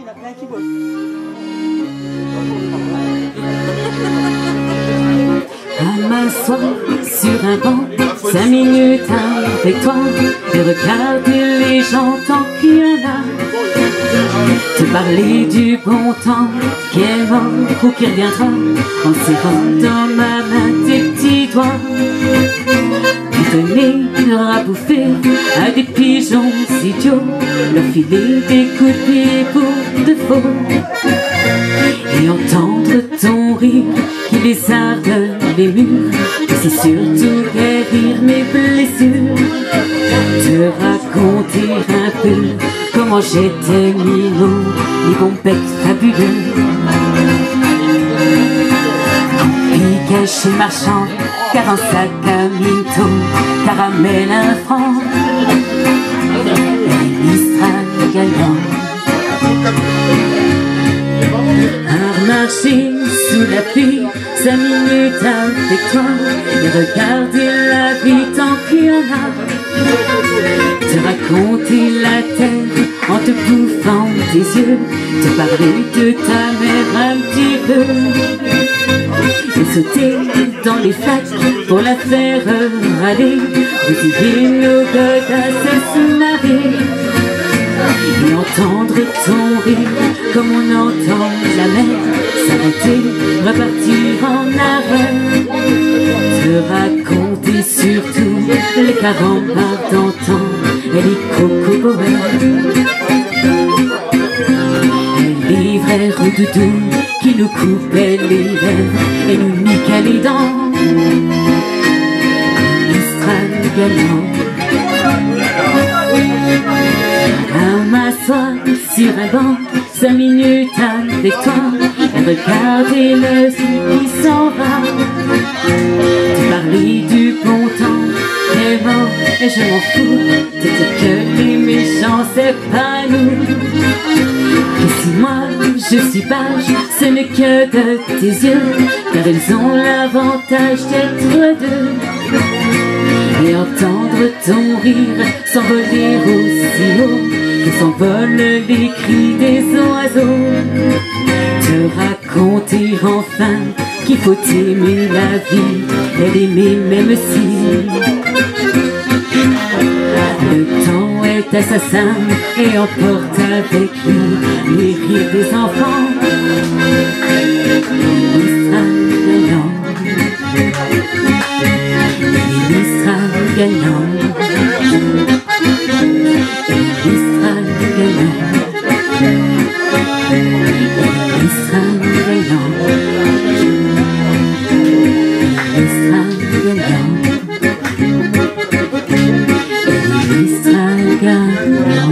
a plein qui bossent. À m'asseoir sur un banc, 5 minutes avec toi, et regarder les gens tant qu'il y en a. Te parler du bon temps qui est mort ou qui reviendra, en serrant dans ma main tes petits doigts. Te donner à bouffer à des pigeons idiots, leur filer des coups de pied pour de faux, et entendre ton rire qui lézarde les murs, et c'est surtout guérir mes blessures. Te raconter un peu comment j'étais minot, ni bon bec fabuleux, puis caché marchand, car un sac à mytho, caramel un franc, et Mistral gagnant. À marcher sous la pluie, 5 minutes avec toi, et regarder la vie tant qu'il y en a. Te raconter la terre en te bouffant tes yeux, te parler de ta mère un petit peu, et sauter dans les flaques pour la faire aller, bousiller nos godasses sous-marées, et entendre ton rire comme on entend la mer s'arrêter, repartir en arrêt. Te raconter surtout les carambars d'antan et les cocoboères, et les vrais doudous qui nous coupaient les lèvres et nous niquaient les dents. Mistral gagnant. À m'asseoir sur un banc, 5 minutes avec toi, et regarder le ciel qui s'en va. Te parler du bon temps qui est mort, et je m'en fous, te dire que les méchants c'est pas nous. Et si moi je suis page, ce n'est que de tes yeux, car ils ont l'avantage d'être deux, et entendre ton rire s'envoler aussi haut que s'envolent les cris des oiseaux. Te raconter enfin qu'il faut aimer la vie et l'aimer même si le temps est assassin et emporte avec lui les rires des enfants. Mistral gagnant, Mistral gagnant, Mistral gagnant, Mistral gagnant, Mistral gagnant, Mistral gagnant,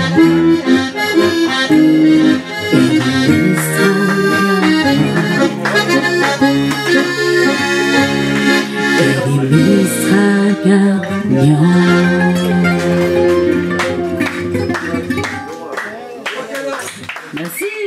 Mistral gagnant. Merci.